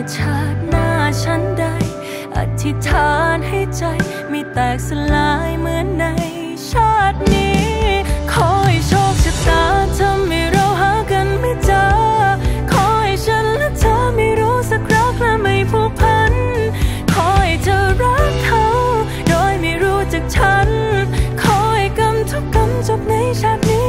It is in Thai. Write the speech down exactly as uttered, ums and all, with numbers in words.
ชาติหน้าฉันได้อธิษฐานให้ใจไม่แตกสลายเหมือนในชาตินี้ขอให้โชคชะตาทำให้เราหากันไม่เจอขอให้ฉันและเธอไม่รู้สักรักและไม่ผูกพันขอให้เธอรักเขาโดยไม่รู้จักฉันขอให้กรรมทุกกรรมจบในชาตินี้